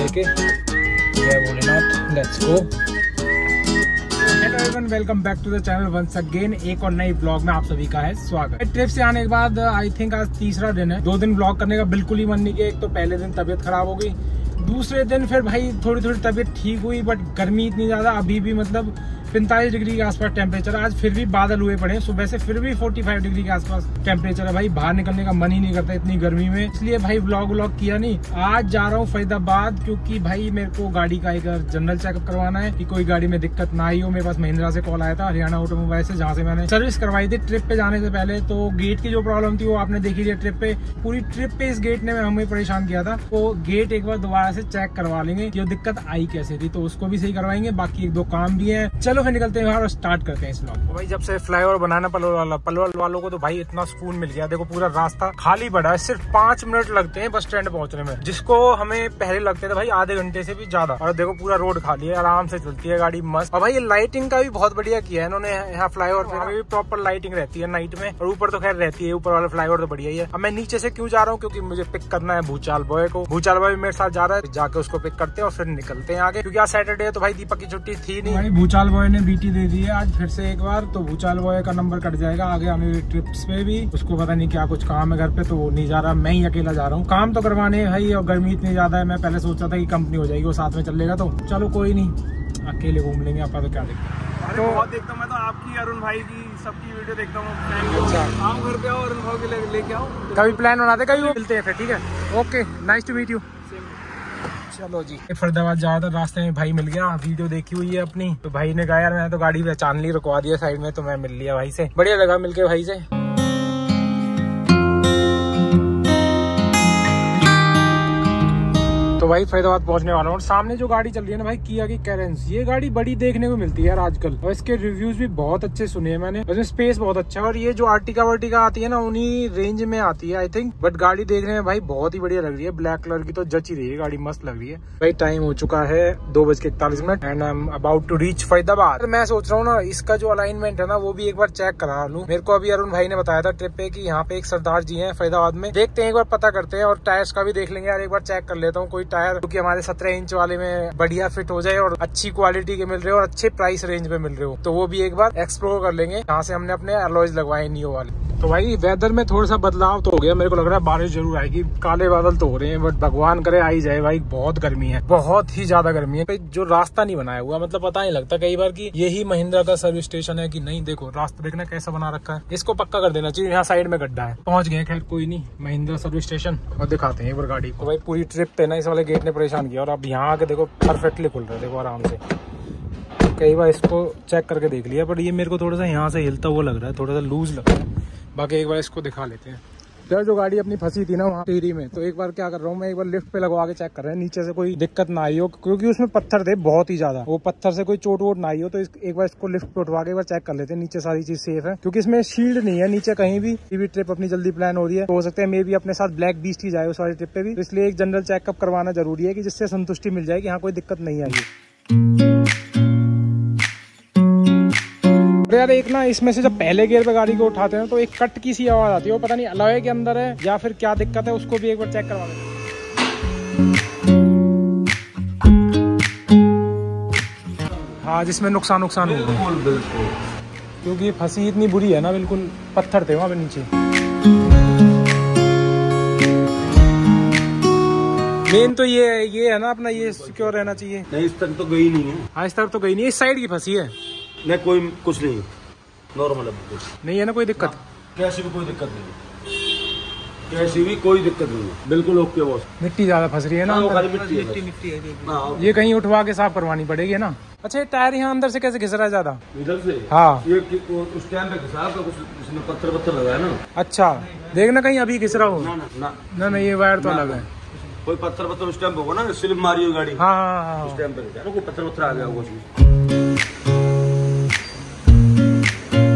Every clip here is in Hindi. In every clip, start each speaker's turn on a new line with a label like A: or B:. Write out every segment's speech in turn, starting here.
A: लेके। जय Bholenath, let's go. Hello everyone, welcome back to the channel once again. एक और नई ब्लॉग में आप सभी का है स्वागत। ट्रिप से आने के बाद आई थिंक आज तीसरा दिन है। 2 दिन ब्लॉग करने का बिल्कुल ही मन नहीं किया। एक तो पहले दिन तबीयत खराब हो गई, दूसरे दिन फिर भाई थोड़ी तबीयत ठीक हुई, बट गर्मी इतनी ज्यादा, अभी भी मतलब 45 डिग्री के आसपास टेम्परेचर। आज फिर भी बादल हुए पड़े, सुबह से फिर भी 45 डिग्री के आसपास टेम्परेचर है। भाई बाहर निकलने का मन ही नहीं करता इतनी गर्मी में, इसलिए भाई व्लॉग किया नहीं। आज जा रहा हूँ फरीदाबाद, क्योंकि भाई मेरे को गाड़ी का एक जनरल चेकअप करवाना है कि कोई गाड़ी में दिक्कत ना आई हो। मेरे पास महिंद्रा से कॉल आया था, हरियाणा ऑटोमोबाइल से, जहाँ से मैंने सर्विस करवाई थी ट्रिप पे जाने से पहले। तो गेट की जो प्रॉब्लम थी वो आपने देखी थी ट्रिप पे। पूरी ट्रिप पे इस गेट ने हमें परेशान किया था। तो गेट एक बार दोबारा से चेक करवा लेंगे कि दिक्कत आई कैसे थी, तो उसको भी सही करवाएंगे। बाकी 1-2 काम भी है। चलो फिर निकलते हैं और स्टार्ट करते हैं इस व्लॉग को। भाई जब से फ्लाईओवर बनाना पलवल वालों को, तो भाई इतना सुकून मिल गया। देखो पूरा रास्ता खाली पड़ा है, सिर्फ 5 मिनट लगते हैं बस स्टैंड पहुंचने में, जिसको हमें पहले लगते थे भाई आधे घंटे से भी ज्यादा। और देखो पूरा रोड खाली है, आराम से चलती है गाड़ी मस्त। और भाई ये लाइटिंग का भी बहुत बढ़िया किया है इन्होंने यहाँ फ्लाईओवर पे भी प्रॉपर लाइटिंग रहती है नाइट में। और ऊपर तो खैर रहती है, ऊपर वाला फ्लाईओवर तो बढ़िया ही है। अब मैं नीचे से क्यों जा रहा हूँ, क्योंकि मुझे पिक करना है भूचाल बॉय को। भूचाल बॉय मेरे साथ जा रहा है, जाके उसको पिक करते हैं और फिर निकलते हैं आगे, क्योंकि आज सैटरडे है तो भाई दीपक की छुट्टी थी नहीं। भाई भूचाल बॉय ने बीटी दे दी है आज फिर से एक बार, तो भूचाल बॉय का नंबर कट जाएगा आगे आने वाली ट्रिप्स पे भी। उसको पता नहीं क्या कुछ काम है घर पे, तो वो नहीं जा रहा, मैं ही अकेला जा रहा हूँ। काम तो करवाने भाई, और गर्मी इतनी ज्यादा है। मैं पहले सोचा था कि कंपनी हो जाएगी, वो साथ में चल लेगा, तो चलो कोई नहीं, अकेले घूम लेंगे आपका, तो क्या देखते हैं।
B: तो बहुत देखता हूँ मैं तो, आपकी, अरुण भाई की, सबकी वीडियो देखता हूँ। अच्छा, आओ घर पे आओ, अरुण भाई के लेके आओ,
A: कभी प्लान बनाते, कभी वो मिलते हैं फिर। ठीक है, okay, nice to meet you. चलो जी, फरीदाबाद जा रहा था, रास्ते में भाई मिल गया, वीडियो देखी हुई है अपनी। तो भाई ने कहा यार मैंने तो गाड़ी पहचान ली, रुकवा दिया साइड में, तो मैं मिल लिया भाई से। बढ़िया लगा मिलके भाई से। तो भाई फरीदाबाद पहुंचने वाला हूँ। और सामने जो गाड़ी चल रही है ना भाई, किया की कैरेंस, ये गाड़ी बड़ी देखने को मिलती है यार आजकल, और इसके रिव्यूज भी बहुत अच्छे सुने हैं मैंने। इसमें स्पेस बहुत अच्छा है, और ये जो आर्टिका वर्टिका आती है ना, उन्हीं रेंज में आती है आई थिंक। बट गाड़ी देखने में भाई बहुत ही बढ़िया लग रही है, ब्लैक कलर की, तो जच ही रही है गाड़ी, मस्त लग रही है। भाई टाइम हो चुका है 2:41 and I am about to reach Faridabad. मैं सोच रहा हूँ ना, इसका जो अलाइनमेंट है ना, वो भी एक बार चेक करा लूँ। मेरे को अभी अरुण भाई ने बताया था ट्रिप पे कि यहाँ पे एक सरदार जी है फरीदाबाद में, देखते हैं एक बार पता करते हैं। और टायर्स का भी देख लेंगे यार, एक बार चेक कर लेता हूँ कोई टायर, क्योंकि हमारे 17 इंच वाले में बढ़िया फिट हो जाए और अच्छी क्वालिटी के मिल रहे हो और अच्छे प्राइस रेंज में मिल रहे हो, तो वो भी एक बार एक्सप्लोर कर लेंगे। यहाँ से हमने अपने अलॉयज लगवाए नियो वाले। तो भाई वेदर में थोड़ा सा बदलाव तो हो गया, मेरे को लग रहा है बारिश जरूर आएगी। काले बादल तो हो रहे हैं, बट भगवान करे आई जाए भाई। बहुत गर्मी है, बहुत ही ज्यादा गर्मी है। जो रास्ता नहीं बनाया हुआ, मतलब पता नहीं लगता कई बार कि यही महिंद्रा का सर्विस स्टेशन है कि नहीं। देखो रास्ता देखना कैसा बना रखा है, इसको पक्का कर देना चाहिए। यहाँ साइड में गड्ढा है। पहुंच गए, खैर कोई नहीं, महिंद्रा सर्विस स्टेशन, और दिखाते हैं एक बार गाड़ी को। भाई पूरी ट्रिप पे ना इस वाले गेट ने परेशान किया, और अब यहाँ आके देखो परफेक्टली खुल रहा है, देखो आराम से। कई बार इसको चेक करके देख लिया, बट ये मेरे को थोड़ा सा यहाँ से हिलता हुआ लग रहा है, थोड़ा सा लूज लग रहा है। बाकी एक बार इसको दिखा लेते हैं। यार जो गाड़ी अपनी फंसी थी ना वहाँ टेरी में, तो एक बार क्या कर रहा हूँ मैं, एक बार लिफ्ट पे लगवा के चेक कर रहे हैं नीचे से कोई दिक्कत ना आई हो, क्योंकि उसमें पत्थर थे बहुत ही ज्यादा। वो पत्थर से कोई चोट वोट ना आई हो, तो एक बार इसको लिफ्ट पे उठवा के एक बार चेक कर लेते हैं नीचे सारी चीज सेफ है, क्योंकि इसमें शील्ड नहीं है नीचे कहीं भी। ट्रिप अपनी जल्दी प्लान हो रही है, तो हो सकता है मे भी अपने साथ ब्लैक बीस्ट ही जाए उस वाली ट्रिप पे भी, तो इसलिए एक जनरल चेकअप करवाना जरूरी है, कि जिससे संतुष्टि मिल जाए कि हाँ कोई दिक्कत नहीं आई। यार एक ना इसमें से जब पहले गियर पे गाड़ी को उठाते हैं तो एक कट की सी आवाज आती है, वो पता नहीं अलॉय के अंदर है या फिर क्या दिक्कत है, उसको भी एक बार चेक करवा लेते हैं। हाँ, जिसमें नुकसान हो, क्योंकि फंसी इतनी बुरी है ना, बिल्कुल पत्थर थे वहाँ पे नीचे। मेन तो ये है ना अपना, ये सिक्योर रहना चाहिए।
B: नहीं इस तक तो गई नहीं है।
A: हाँ इस तरफ तो गई नहीं, इस साइड की फंसी है।
B: नहीं कोई कुछ नहीं, नॉर्मल है, कुछ
A: नहीं है ना कोई दिक्कत।
B: कैसी भी कोई दिक्कत नहीं, कैसी भी कोई दिक्कत नहीं है, बिल्कुल ओके बॉस।
A: मिट्टी ज्यादा फंस रही है ना,
B: मिट्टी है,
A: ये कहीं उठवा के साफ करवानी पड़ेगी ना। अच्छा ये टायर यहाँ अंदर से कैसे घिस रहा है ज्यादा?
B: इधर से
A: हाँ,
B: ये उस टाइम पे घिसा था, कुछ इसमें पत्थर लगाया ना।
A: अच्छा देखना कहीं अभी घिस रहा हो।
B: ना
A: ये वायर तो अलग है।
B: कोई पत्थर उस टाइम पे होगा ना, स्लिप मारी हो गाड़ी।
A: हाँ,
B: उस टाइम पे कोई पत्थर आ गया होगा।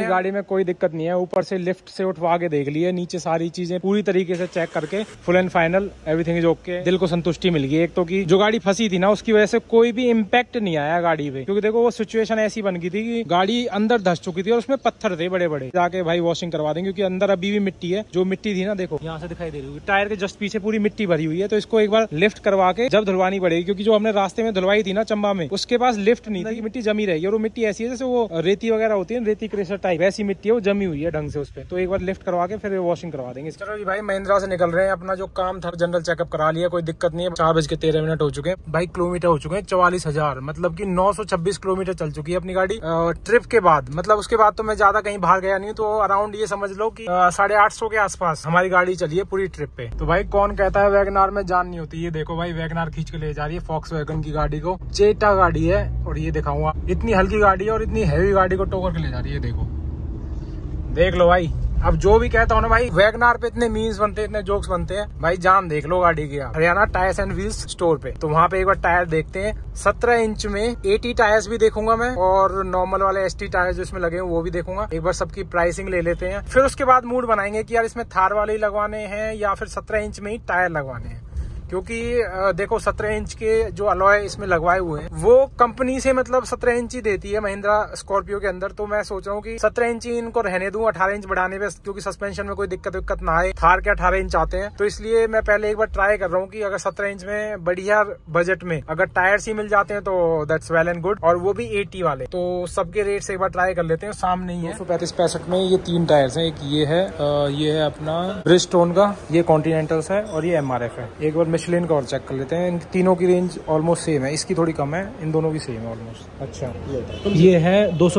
A: हैं। गाड़ी में कोई दिक्कत नहीं है, ऊपर से लिफ्ट से उठवा के देख लिए, नीचे सारी चीजें पूरी तरीके से चेक करके full and final everything is okay. दिल को संतुष्टि मिल गई। एक तो कि जो गाड़ी फंसी थी ना उसकी वजह से कोई भी इम्पैक्ट नहीं आया गाड़ी पे, क्योंकि देखो वो सिचुएशन ऐसी बन गई थी कि गाड़ी अंदर धस चुकी थी और उसमें पत्थर थे बड़े बड़े। जाके भाई वॉशिंग करवा देंगे, क्योंकि अंदर अभी भी मिट्टी है। जो मिट्टी थी ना देखो यहाँ से दिखाई दे रही है, टायर के जस्ट पीछे पूरी मिट्टी भरी हुई है। तो इसको एक बार लिफ्ट करवा के जब धुलवानी पड़ेगी, क्योंकि जो हमने रास्ते में धुलवाई थी ना चंबा में, उसके पास लिफ्ट नहीं थी, मिट्टी जमी रहेगी। और वो मिट्टी ऐसी है जैसे वो रेती वगैरह होती है, रेती क्रेशर टाइप वैसी मिट्टी है, वो जमी हुई है ढंग से उस पे। तो एक बार लिफ्ट करवा के फिर वॉशिंग करवा देंगे। चलो जी भाई महिंद्रा से निकल रहे हैं, अपना जो काम था जनरल चेकअप करा लिया, कोई दिक्कत नहीं है। 4:13 हो चुके हैं भाई, किलोमीटर हो चुके हैं 44,000, मतलब की 926 किलोमीटर चल चुकी है अपनी गाड़ी ट्रिप के बाद। मतलब उसके बाद तो मैं ज्यादा कहीं बाहर गया नहीं, तो अराउंड ये समझ लो कि 850 के आसपास हमारी गाड़ी चली है पूरी ट्रिप पे। तो भाई कौन कहता है वैगनार में जान नहीं होती, ये देखो भाई वैगनार खींच के ले जा रही है फॉक्सवैगन की गाड़ी को। चेटा गाड़ी है और ये दिखाऊंगा, इतनी हल्की गाड़ी है और इतनी हैवी गाड़ी को टोकर के ले जा रही है। देखो देख लो भाई, अब जो भी कहता हूँ ना भाई, वैगनार पे इतने मीम्स बनते हैं, इतने जोक्स बनते हैं भाई, जान देख लो गाड़ी की। Haryana tyres and wheels store पे, तो वहाँ पे एक बार टायर देखते हैं। 17 इंच में 80 टायर्स भी देखूंगा मैं, और नॉर्मल वाले ST टायर्स जो इसमें लगे हैं वो भी देखूंगा। एक बार सबकी प्राइसिंग ले लेते हैं, फिर उसके बाद मूड बनाएंगे कि यार इसमें थार वाले ही लगवाने हैं या फिर 17 इंच में ही टायर लगवाने हैं। क्योंकि देखो 17 इंच के जो अलॉय इसमें लगवाए हुए हैं वो कंपनी से मतलब 17 इंच ही देती है महिंद्रा स्कॉर्पियो के अंदर। तो मैं सोच रहा हूँ कि 17 इंच ही इनको रहने दूं, 18 इंच बढ़ाने पे, क्योंकि सस्पेंशन में कोई दिक्कत ना आए। थार के 18 इंच आते हैं, तो इसलिए मैं पहले एक बार ट्राई कर रहा हूँ कि अगर 17 इंच में बढ़िया बजट में अगर टायर्स ही मिल जाते हैं तो दैट्स वेल एंड गुड, और वो भी 80 वाले। तो सबके रेट से एक बार ट्राई कर लेते हैं। सामने ही है 235-65 में ये 3 टायर्स है। एक ये है अपना ब्रिजस्टोन का, ये कॉन्टिनेंटल्स है और ये MRF है। एक बार मिशेलिन का और चेक कर लेते हैं। इन तीनों की रेंज ऑलमोस्ट सेम है, इसकी थोड़ी कम है, इन दोनों की सेम है ऑलमोस्ट। अच्छा ये है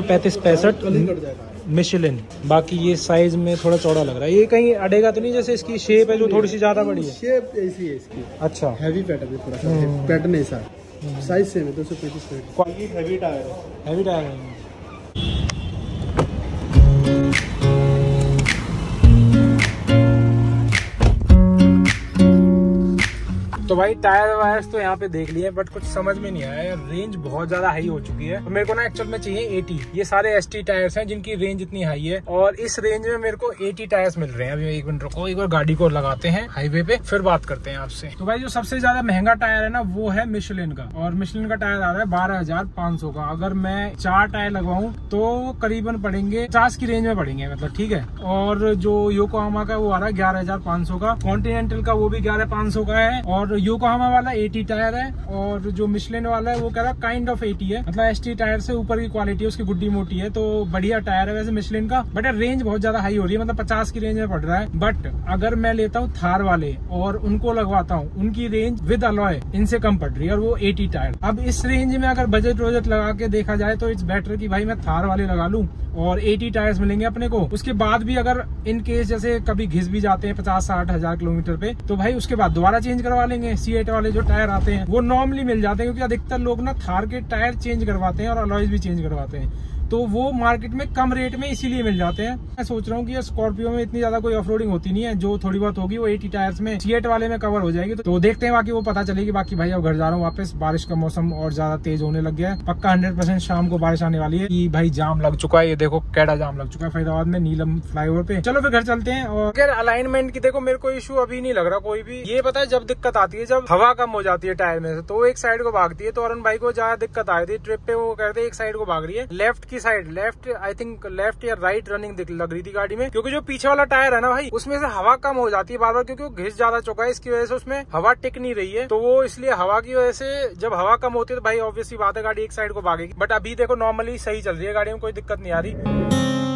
A: 235-65 मिशेलिन, बाकी ये साइज में थोड़ा चौड़ा लग रहा है। ये कहीं अड़ेगा तो नहीं, जैसे इसकी शेप है जो थोड़ी सी ज्यादा बड़ी है?
C: शेप ऐसी है इसकी।
A: अच्छा
C: हैवी पैटर्न है, थोड़ा सा पैटर्न ऐसा, साइज सेम है 235।
A: क्वालिटी हैवी टायर है, हैवी टायर है। तो भाई टायर वायर्स तो यहाँ पे देख लिए, बट कुछ समझ में नहीं आया यार, रेंज बहुत ज्यादा हाई हो चुकी है। तो मेरे को ना एक्चुअल में चाहिए 80। ये सारे ST टायर्स हैं जिनकी रेंज इतनी हाई है, और इस रेंज में मेरे को 80 टायर्स मिल रहे हैं। अभी एक मिनट रुको, एक बार गाड़ी को लगाते हैं हाईवे पे, फिर बात करते हैं आपसे। तो भाई जो सबसे ज्यादा महंगा टायर है ना वो है मिशेलिन का, और मिशेलिन का टायर आ रहा है 12,500 का। अगर मैं 4 टायर लगवाऊं तो करीबन पड़ेंगे 50 की रेंज में पड़ेंगे, मतलब ठीक है। और जो योकोहामा का वो आ रहा है 11,500 का, कॉन्टिनेंटल का वो भी 11,500 का है, और योकोहामा वाला 80 टायर है, और जो मिशेलिन वाला है वो कह रहा है काइंड ऑफ 80 है, मतलब ST टायर से ऊपर की क्वालिटी है, उसकी गुड्डी मोटी है, तो बढ़िया टायर है वैसे मिशेलिन का। बट रेंज बहुत ज्यादा हाई हो रही है, मतलब 50 की रेंज में पड़ रहा है। बट अगर मैं लेता हूँ थार वाले और उनको लगवाता हूँ, उनकी रेंज विद अलॉय इनसे कम पड़ रही है, और वो 80 टायर। अब इस रेंज में अगर बजट वजट लगा के देखा जाए तो इट्स बेटर कि भाई मैं थार वाले लगा लूं और 80 टायर्स मिलेंगे अपने को। उसके बाद भी अगर इन केस जैसे कभी घिस भी जाते हैं 50-60 हजार किलोमीटर पे, तो भाई उसके बाद दोबारा चेंज करवा लेंगे। C8 वाले जो टायर आते हैं वो नॉर्मली मिल जाते हैं, क्योंकि अधिकतर लोग ना थार के टायर चेंज करवाते हैं और अलॉयज भी चेंज करवाते हैं, तो वो मार्केट में कम रेट में इसीलिए मिल जाते हैं। मैं सोच रहा हूँ कि स्कॉर्पियो में इतनी ज्यादा कोई ऑफरोडिंग होती नहीं है, जो थोड़ी बहुत होगी वो 80 टायर्स में C8 वाले में कवर हो जाएगी। तो देखते हैं, बाकी वो पता चलेगी। बाकी भाई अब घर जा रहा हूँ वापस, बारिश का मौसम और ज्यादा तेज होने लग गया है, पक्का 100% शाम को बारिश आने वाली है। कि भाई जाम लग चुका है, ये देखो कैडा जाम लग चुका है फरीदाबाद में नीलम फ्लाईओवर पे। चलो फिर घर चलते हैं। और अगर अलाइनमेंट की देखो मेरे को इशू अभी नहीं लग रहा कोई भी। ये पता है जब दिक्कत आती है जब हवा कम हो जाती है टायर में से, तो एक साइड को भागती है। तो अरुण भाई को ज्यादा दिक्कत आई थी ट्रिप पे, वो कहते एक साइड को भाग रही है, लेफ्ट की side, left I think left या राइट रनिंग लग रही थी गाड़ी में, क्योंकि जो पीछे वाला टायर है ना भाई उसमें से हवा कम हो जाती है बार बार, क्योंकि वो घिस ज्यादा चुका है, इसकी वजह से उसमें हवा टिक नहीं रही है। तो वो इसलिए हवा की वजह से जब हवा कम होती है तो भाई ऑब्वियसली बात है गाड़ी एक साइड को भागेगी। बट अभी देखो नॉर्मली सही चल रही है गाड़ी में, कोई दिक्कत नहीं आ रही।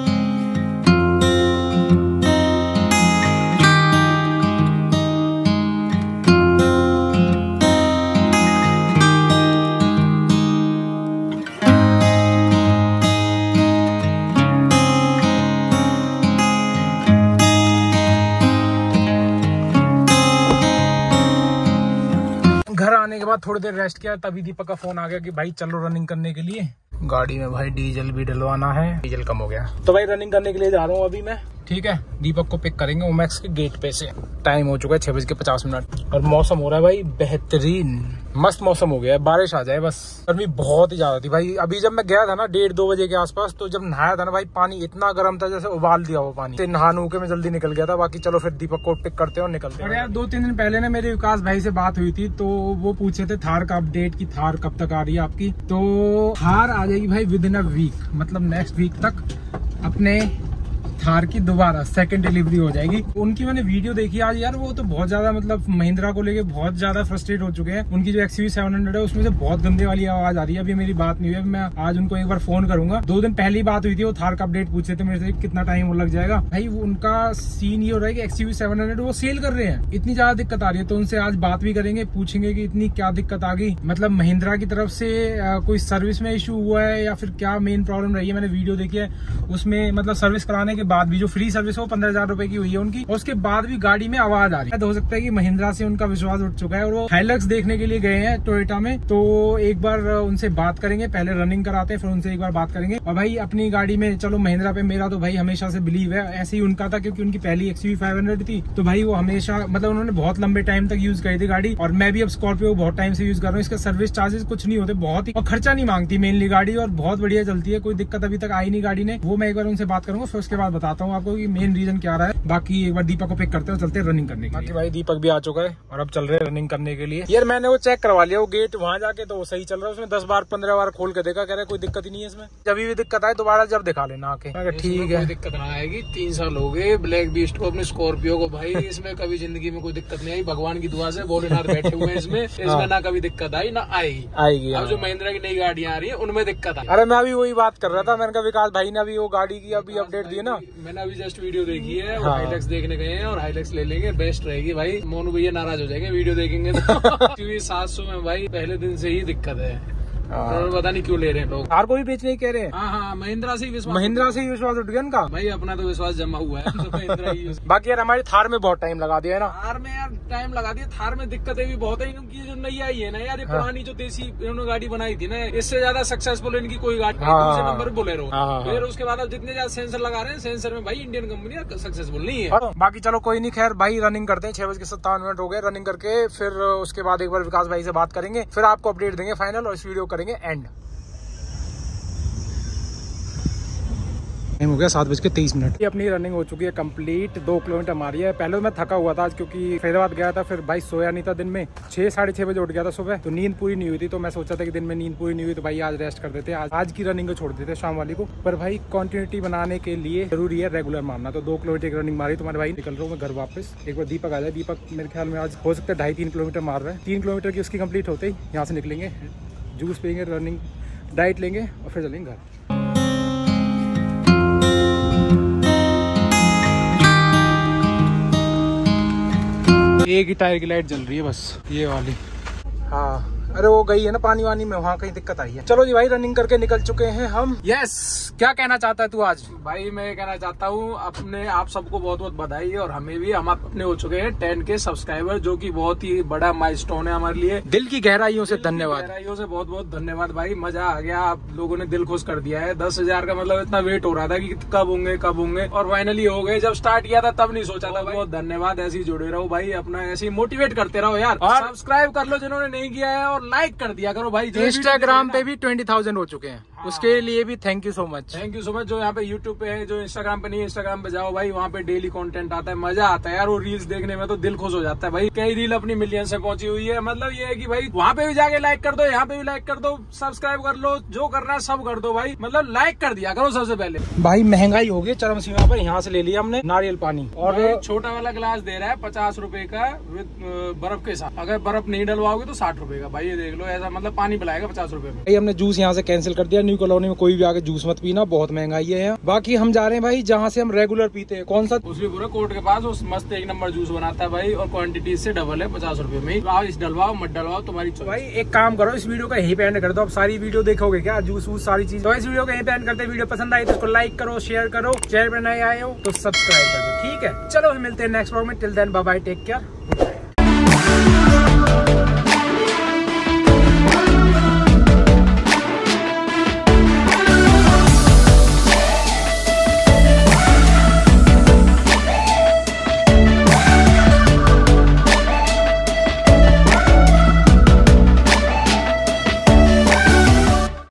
A: घर आने के बाद थोड़ी देर रेस्ट किया, तभी दीपक का फोन आ गया कि भाई चलो रनिंग करने के लिए। गाड़ी में भाई डीजल भी डलवाना है, डीजल कम हो गया, तो भाई रनिंग करने के लिए जा रहा हूँ अभी मैं। ठीक है, दीपक को पिक करेंगे ओमैक्स के गेट पे से। टाइम हो चुका है 6:50 और मौसम हो रहा है भाई बेहतरीन, मस्त मौसम हो गया है, बारिश आ जाए बस। गर्मी बहुत ही ज्यादा थी भाई। अभी जब मैं गया था ना 1:30-2 बजे के आसपास, तो जब नहाया था ना भाई, पानी इतना गर्म था जैसे उबाल दिया वो पानी। नहा नू के मैं जल्दी निकल गया था। बाकी चलो फिर दीपक को पिक करते हैं और निकलते हैं। और यार 2-3 दिन पहले ना मेरे विकास भाई से बात हुई थी, तो वो पूछे थे थार का अपडेट की थार कब तक आ रही है आपकी। तो थार आ जाएगी भाई विद इन अ वीक, मतलब नेक्स्ट वीक तक अपने थार की दोबारा सेकंड डिलीवरी हो जाएगी। उनकी मैंने वीडियो देखी आज यार, वो तो बहुत ज्यादा मतलब महिंद्रा को लेके बहुत ज्यादा फ्रस्ट्रेट हो चुके हैं। उनकी जो XUV 700 है उसमें से बहुत गंदे वाली आवाज आ रही है। अभी मेरी बात नहीं हुई है, मैं आज उनको एक बार फोन करूंगा। 2 दिन पहली बात हुई थी, वो थार का अपडेट पूछे थे मेरे से कितना टाइम लग जाएगा। भाई उनका सीन ये हो रहा है कि XUV 700 वो सेल कर रहे हैं, इतनी ज्यादा दिक्कत आ रही है। तो उनसे आज बात भी करेंगे, पूछेंगे कि इतनी क्या दिक्कत आ गई, मतलब महिंद्रा की तरफ से कोई सर्विस में इशू हुआ है या फिर क्या मेन प्रॉब्लम रही है। मैंने वीडियो देखी है, उसमें मतलब सर्विस कराने के बाद भी जो फ्री सर्विस वो 15,000 रुपए की हुई है उनकी, और उसके बाद भी गाड़ी में आवाज आ रही है। तो हो सकता है कि महिंद्रा से उनका विश्वास उठ चुका है और वो हाइलक्स देखने के लिए गए हैं टोयोटा में। तो एक बार उनसे बात करेंगे, पहले रनिंग कराते हैं फिर उनसे एक बार बात करेंगे। और भाई अपनी गाड़ी में चलो महिंद्रा पे मेरा तो भाई हमेशा से बिलीव है, ऐसे ही उनका था क्योंकि उनकी पहली XUV 500 थी। तो भाई वो हमेशा मतलब उन्होंने बहुत लंबे टाइम तक यूज करी थी गाड़ी, और मैं भी अब स्कॉर्पियो बहुत टाइम से यूज कर रहा हूँ। इसका सर्विस चार्जेस कुछ नहीं होते, बहुत ही, और खर्चा नहीं मांगती मेनली गाड़ी, और बहुत बढ़िया चलती है। कोई दिक्कत अभी तक आई नहीं गाड़ी ने। वो मैं एक बार उनसे बात करूंगा, फिर उसके बाद बताता हूँ आपको कि मेन रीजन क्या रहा है। बाकी एक बार दीपक को पिक करते हैं, चलते हैं रनिंग करने के लिए। बाकी भाई दीपक भी आ चुका है और अब चल रहे हैं रनिंग करने के लिए। यार मैंने वो चेक करवा लिया, वो गेट वहां जाके तो सही चल रहा है। उसमें 10 बार 15 बार खोल के देखा, कह रहे कोई दिक्कत ही नहीं है इसमें। जब भी दिक्कत आए दोबारा जब दिखा लेना आके, ठीक है,
B: दिक्कत ना आएगी। 3 साल हो गए ब्लैक बीस्ट को, अपने स्कॉर्पियो को भाई, इसमें कभी जिंदगी में कोई दिक्कत नहीं आई। भगवान की दुआ से भोलेनाथ बैठे हुए हैं इसमें ना कभी दिक्कत आई ना आएगी। अब जो महिंद्रा की नई गाड़ियां आ रही है उनमें दिक्कत आई।
A: अरे मैं अभी वही बात कर रहा था, मैंने कहा विकास भाई ने अभी वो गाड़ी की अभी अपडेट दी है ना,
B: मैंने अभी जस्ट वीडियो देखी है, हाइलक्स देखने गए हैं और हाइलक्स ले लेंगे, बेस्ट रहेगी भाई। मोनू भैया नाराज हो जाएंगे वीडियो देखेंगे तो। क्योंकि 700 में भाई पहले दिन से ही दिक्कत है, पता नहीं क्यों ले रहे हैं लोग।
A: थार को भी बेचने ही कह रहे हैं।
B: हाँ, महिंद्रा से ही विश्वास उठ
A: गया उनका
B: भाई, अपना तो विश्वास जमा हुआ है तो महिंद्रा ही।
A: बाकी यार हमारी थार में बहुत टाइम लगा दिया है ना।
B: थार में यार टाइम लगा दिया, थार में दिक्कतें भी बहुत है क्योंकि जो नई आई है ना यार, ये पुरानी जो देसी इन्होंने गाड़ी बनाई थी ना, इससे ज्यादा सक्सेसफुल इनकी कोई गाड़ी नहीं। दूसरे नंबर बोलेरो, फिर उसके बाद अब जितने ज्यादा सेंसर लगा रहे हैं, सेंसर में भाई इंडियन कंपनी सक्सेसफुल नहीं है।
A: बाकी चलो कोई नहीं, खैर भाई रनिंग करते हैं। 6:57 हो गए। रनिंग करके फिर उसके बाद एक बार विकास भाई से बात करेंगे, फिर आपको अपडेट देंगे फाइनल, और इस वीडियो करेंगे एंड। टाइम हो गया 7:23। अपनी रनिंग हो चुकी है कंप्लीट। 2 किलोमीटर मारी है। पहले तो मैं थका हुआ था आज, क्योंकि फैजाबाद गया था, फिर भाई सोया नहीं था दिन में। 6-6:30 बजे उठ गया था सुबह, तो नींद पूरी नहीं हुई थी। तो मैं सोचा था कि दिन में नींद पूरी नहीं हुई तो भाई आज रेस्ट कर देते, आज की रनिंग को छोड़ देते शाम वाली को। पर भाई कंटिन्यूटी बनाने के लिए जरूरी है रेगुलर मारना। तो 2 किलोमीटर की रनिंग मारी। तुम्हारे भाई निकल रहा हूँ मैं घर वापस। एक बार दीपक आ जाए। दीपक मेरे ख्याल में आज हो सकता है 2.5-3 किलोमीटर मार रहा है। 3 किलोमीटर की उसकी कंप्लीट होते ही यहाँ से निकलेंगे, जूस पियेंगे, रनिंग डाइट लेंगे और फिर चलेंगे घर। एक ही टायर की लाइट जल रही है बस, ये वाली। हाँ, अरे वो गई है ना पानी वानी में, वहाँ कहीं दिक्कत आई है। चलो जी भाई रनिंग करके निकल चुके हैं हम। यस, क्या कहना चाहता है तू आज?
B: भाई मैं कहना चाहता हूँ अपने आप सबको बहुत बहुत बधाई, और हमें भी, हम अपने हो चुके हैं 10K सब्सक्राइबर, जो कि बहुत ही बड़ा माइलस्टोन है हमारे लिए।
A: दिल की गहराइयों से धन्यवाद।
B: गहराइयों से बहुत बहुत धन्यवाद भाई, मजा आ गया। आप लोगों ने दिल खुश कर दिया है। 10,000 का मतलब इतना वेट हो रहा था कि कब होंगे, और फाइनली हो गए। जब स्टार्ट किया था तब नहीं सोचा था। बहुत धन्यवाद, ऐसे ही जुड़े रहो भाई, अपना ऐसे ही मोटिवेट करते रहो यार। सब्सक्राइब कर लो जिन्होंने नहीं किया है, और लाइक कर दिया करो भाई।
A: इंस्टाग्राम पे भी 20,000 हो चुके हैं। उसके लिए भी थैंक यू सो मच।
B: जो यहाँ पे यूट्यूब पे है, जो इंस्टाग्राम पे नहीं है, इंस्टाग्राम पे जाओ भाई, वहाँ पे डेली कंटेंट आता है, मजा आता है यार। वो रील्स देखने में तो दिल खुश हो जाता है भाई। कई रील अपनी मिलियन से पहुंची हुई है। मतलब ये है कि भाई वहाँ पे भी जाके लाइक कर दो, यहाँ पे भी लाइक कर दो, सब्सक्राइब कर लो, जो करना है सब कर दो भाई। मतलब लाइक कर दिया करो सबसे पहले।
A: भाई महंगाई हो गई चरम सीमा पर। यहाँ से ले लिया हमने नारियल पानी, और
B: छोटा वाला गिलास दे रहा है 50 रुपए का विद बर्फ के साथ। अगर बर्फ नहीं डलवाओगे तो 60 रुपए का। भाई ये देख लो, ऐसा मतलब पानी पिलाएगा 50 रुपए में।
A: हमने जूस यहाँ से कैंसिल कर दिया। न्यू कॉलोनी में कोई भी आके जूस मत पीना, बहुत महंगाई है यहाँ। बाकी हम जा रहे हैं भाई जहाँ से हम रेगुलर पीते हैं। कौन सा?
B: उसके पूरा कोर्ट के पास उस मस्त 1 नंबर जूस बनाता है भाई, और क्वांटिटी से डबल है 50 रुपए में। इस डलवाओ मत डलवाओ तुम्हारी। भाई
A: एक काम करो, इस वीडियो का यही पे एंड कर दो। अब सारी वीडियो देखोगे क्या, जूस वूस सारी चीज। तो इस वीडियो का यही पे एंड करते हैं। वीडियो पसंद आई तो इसको लाइक करो, शेयर करो, चैनल पर नए आए हो तो सब्सक्राइब कर दो, ठीक है। चलो मिलते हैं नेक्स्ट व्लॉग में। Till then bye bye, take care.